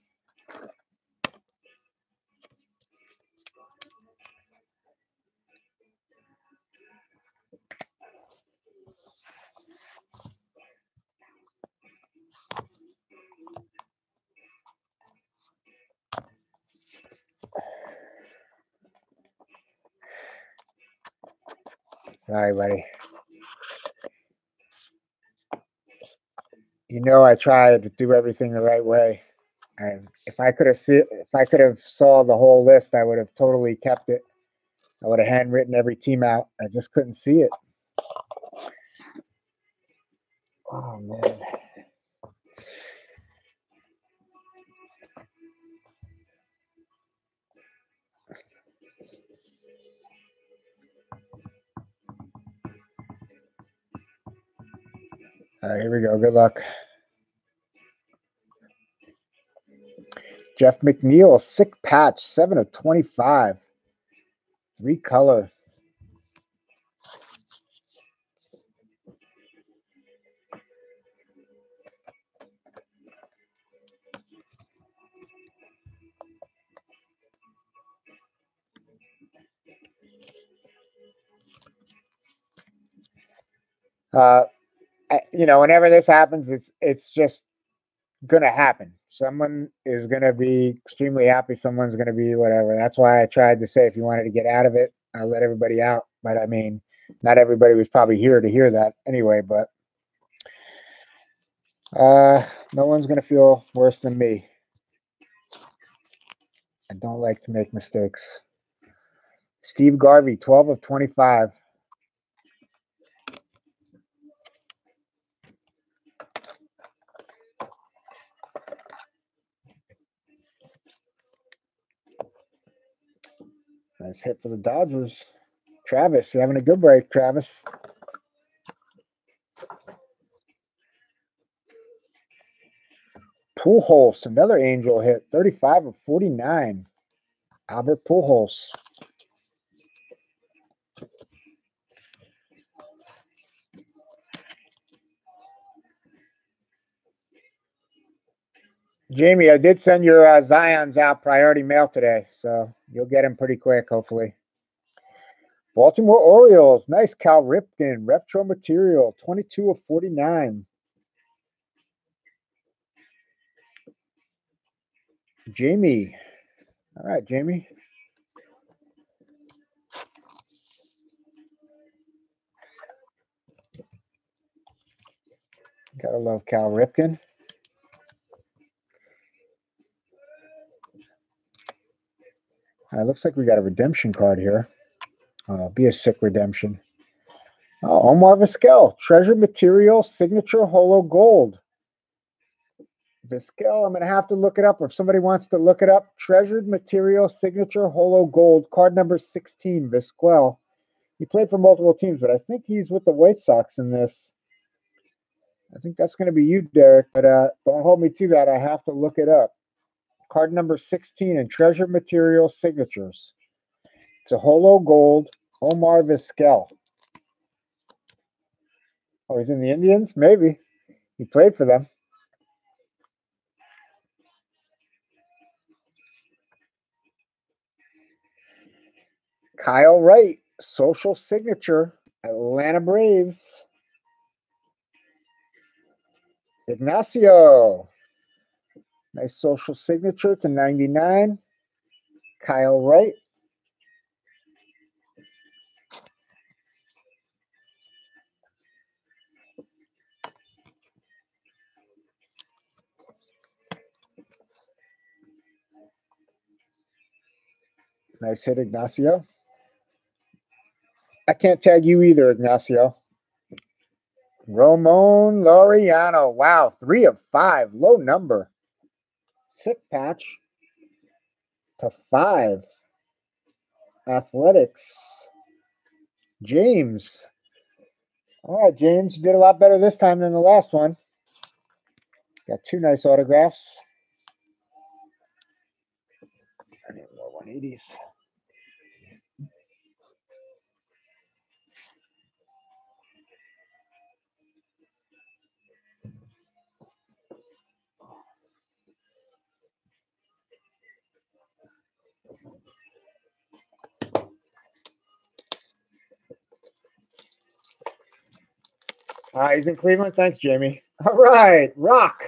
Sorry, buddy. You know I tried to do everything the right way. And if I could have see, if I could have saw the whole list, I would have totally kept it. I would have handwritten every team out. I just couldn't see it. Oh man. All right, here we go. Good luck. Jeff McNeil, sick patch, seven of twenty-five. Three color. Uh, you know, whenever this happens, it's it's just gonna happen. Someone is gonna be extremely happy. Someone's gonna be whatever. That's why I tried to say if you wanted to get out of it, I'll let everybody out. But I mean, not everybody was probably here to hear that anyway. But uh, no one's gonna feel worse than me. I don't like to make mistakes. Steve Garvey, twelve of twenty-five. Nice hit for the Dodgers. Travis, you're having a good break, Travis. Pujols, another Angel hit, thirty-five of forty-nine. Albert Pujols. Jamie, I did send your uh, Zions out priority mail today, so you'll get them pretty quick, hopefully. Baltimore Orioles. Nice Cal Ripken. Retro material. twenty-two of forty-nine. Jamie. All right, Jamie. Gotta love Cal Ripken. Uh, looks like we got a redemption card here. Uh, be a sick redemption. Oh, Omar Vizquel, Treasure Material, Signature Holo Gold. Vizquel, I'm going to have to look it up. If somebody wants to look it up, Treasured Material, Signature Holo Gold, card number sixteen, Vizquel. He played for multiple teams, but I think he's with the White Sox in this. I think that's going to be you, Derek, but uh, don't hold me to that. I have to look it up. Card number sixteen in Treasure Material Signatures. It's a Holo Gold, Omar Vizquel. Oh, he's in the Indians? Maybe. He played for them. Kyle Wright, Social Signature, Atlanta Braves. Ignacio. Nice Social Signature to ninety-nine. Kyle Wright. Nice hit, Ignacio. I can't tag you either, Ignacio. Ramon Laureano. Wow, three of five. Low number. Sick patch to five. Athletics. James. All right, James, you did a lot better this time than the last one. Got two nice autographs. I need more one eighties. Ah, he's in Cleveland. Thanks, Jamie. All right, Rock.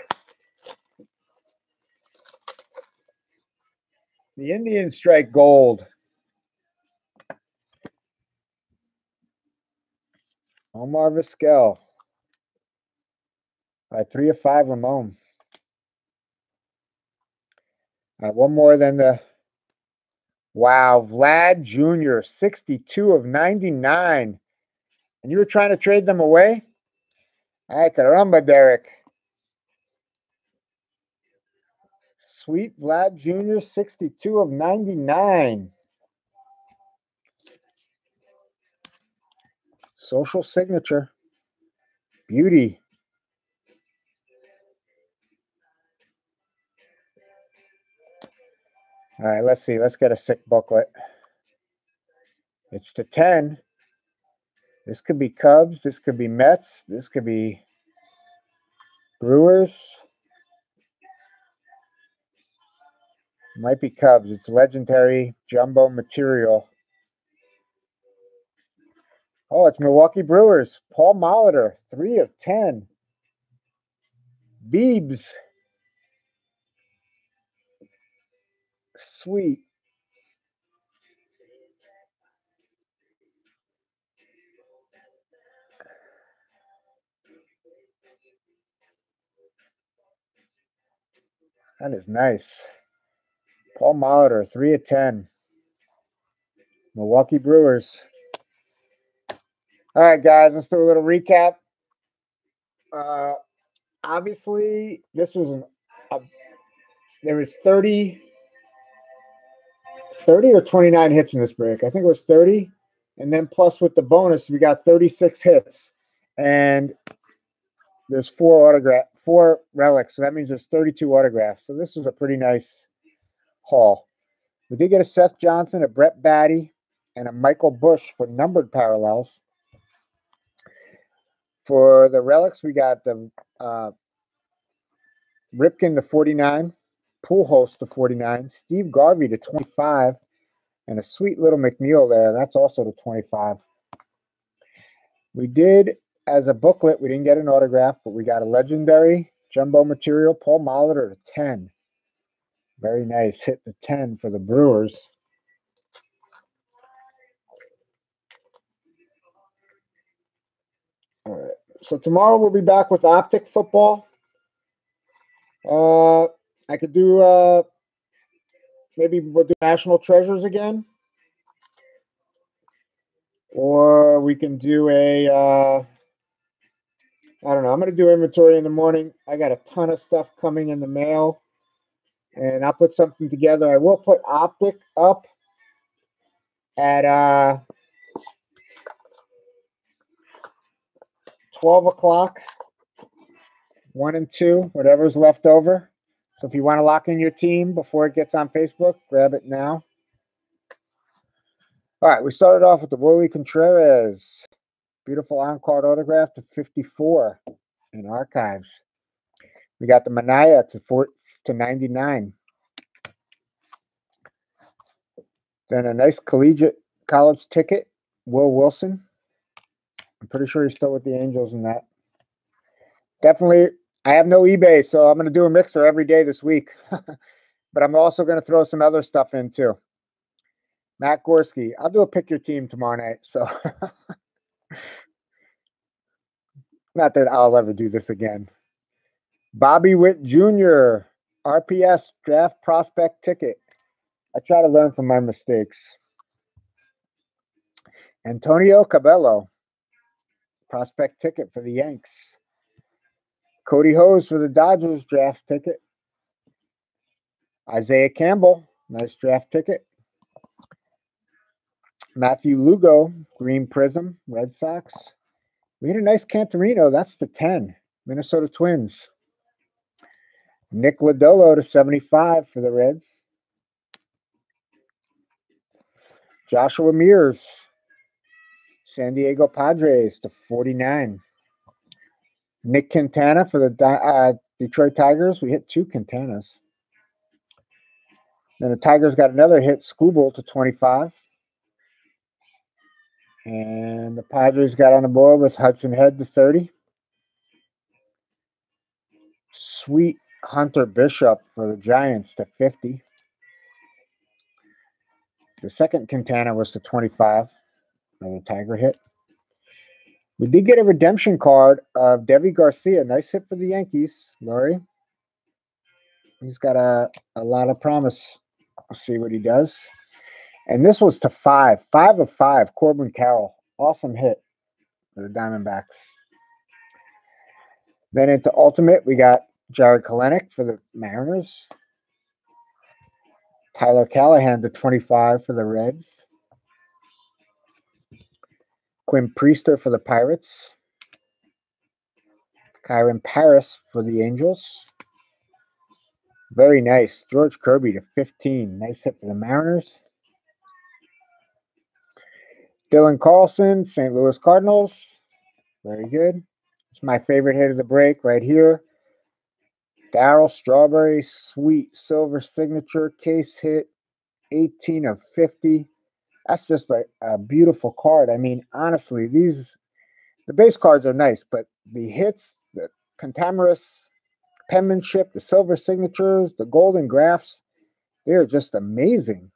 The Indians strike gold. Omar Vizquel. All right, three of five, Ramon. All right, one more than the. Wow, Vlad Junior, sixty-two of ninety-nine. And you were trying to trade them away? Ay, caramba, Derek. Sweet Vlad Junior, sixty-two of ninety-nine. Social Signature. Beauty. All right, let's see. Let's get a sick booklet. It's to ten. This could be Cubs. This could be Mets. This could be Brewers. Might be Cubs. It's legendary jumbo material. Oh, it's Milwaukee Brewers. Paul Molitor, three of ten. Beebs. Sweet. That is nice. Paul Molitor, three of ten. Milwaukee Brewers. All right, guys, let's do a little recap. Uh, obviously, this was an, a, there was thirty, thirty or twenty-nine hits in this break. I think it was thirty. And then plus with the bonus, we got thirty-six hits. And there's four autograph, four relics. So that means there's thirty-two autographs. So this was a pretty nice haul. We did get a Seth Johnson, a Brett Batty, and a Michael Busch for numbered parallels. For the relics, we got the uh, Ripken to forty-nine, Pujols to forty-nine, Steve Garvey to twenty-five, And a sweet little McNeil there. That's also to twenty-five. We did, as a booklet, we didn't get an autograph, but we got a legendary jumbo material, Paul Molitor to ten. Very nice. Hit the ten for the Brewers. All right. So tomorrow we'll be back with Optic Football. Uh, I could do, uh, maybe we'll do National Treasures again. Or we can do a, uh, I don't know. I'm going to do inventory in the morning. I got a ton of stuff coming in the mail. And I'll put something together. I will put Optic up at uh, twelve o'clock. One and two, whatever's left over. So if you want to lock in your team before it gets on Facebook, grab it now. All right, we started off with the Willie Contreras. Beautiful on-card autograph to fifty-four in archives. We got the Manaya to four, to ninety-nine. Then a nice collegiate college ticket, Will Wilson. I'm pretty sure he's still with the Angels in that. Definitely, I have no eBay, so I'm going to do a mixer every day this week. But I'm also going to throw some other stuff in too. Matt Gorski. I'll do a pick your team tomorrow night. So, not that I'll ever do this again. Bobby Witt Junior R P S draft prospect ticket. I try to learn from my mistakes. Antonio Cabello, prospect ticket for the Yanks. Cody Hose for the Dodgers draft ticket. Isaiah Campbell, nice draft ticket. Matthew Lugo, Green Prism, Red Sox. We had a nice Cantorino. That's the ten. Minnesota Twins. Nick Lodolo to seventy-five for the Reds. Joshua Mears, San Diego Padres to forty-nine. Nick Quintana for the uh, Detroit Tigers. We hit two Quintanas. Then the Tigers got another hit, Skubal to twenty-five. And the Padres got on the board with Hudson Head to thirty. Sweet Hunter Bishop for the Giants to fifty. The second Quintana was to twenty-five. Another Tiger hit. We did get a redemption card of Devi Garcia. Nice hit for the Yankees, Laurie. He's got a, a lot of promise. Let's see what he does. And this was to five. Five of five. Corbin Carroll. Awesome hit for the Diamondbacks. Then into Ultimate, we got Jared Kelenic for the Mariners. Tyler Callahan to twenty-five for the Reds. Quinn Priester for the Pirates. Kyron Paris for the Angels. Very nice. George Kirby to fifteen. Nice hit for the Mariners. Dylan Carlson, Saint Louis Cardinals. Very good. It's my favorite hit of the break right here. Darryl Strawberry, sweet silver signature case hit. eighteen of fifty. That's just like a beautiful card. I mean, honestly, these, the base cards are nice, but the hits, the pentamerous penmanship, the silver signatures, the golden graphs, they're just amazing.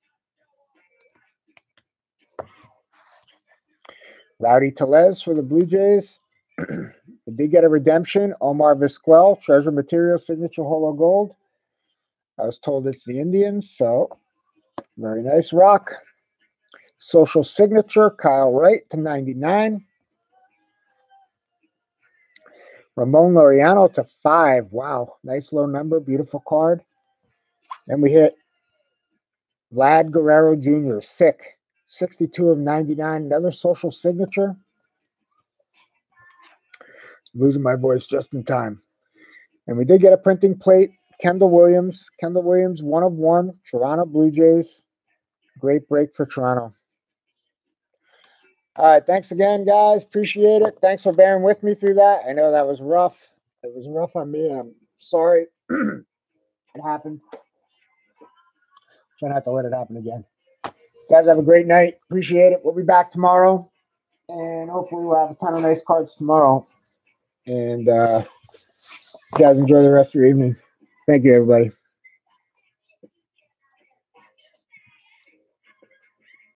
Rowdy Tellez for the Blue Jays. They did get a redemption. Omar Vizquel, Treasure Material Signature Holo Gold. I was told it's the Indians, so very nice rock. Social Signature, Kyle Wright to ninety-nine. Ramon Laureano to five. Wow, nice low number, beautiful card. And we hit Vlad Guerrero Junior, sick. sixty-two of ninety-nine, another social signature. Losing my voice just in time. And we did get a printing plate. Kendall Williams. Kendall Williams, one of one. Toronto Blue Jays. Great break for Toronto. All right, thanks again, guys. Appreciate it. Thanks for bearing with me through that. I know that was rough. It was rough on me. I'm sorry it happened. Try not to let it happen again. Guys, have a great night. Appreciate it. We'll be back tomorrow. And hopefully we'll have a ton of nice cards tomorrow. And uh, you guys enjoy the rest of your evening. Thank you, everybody.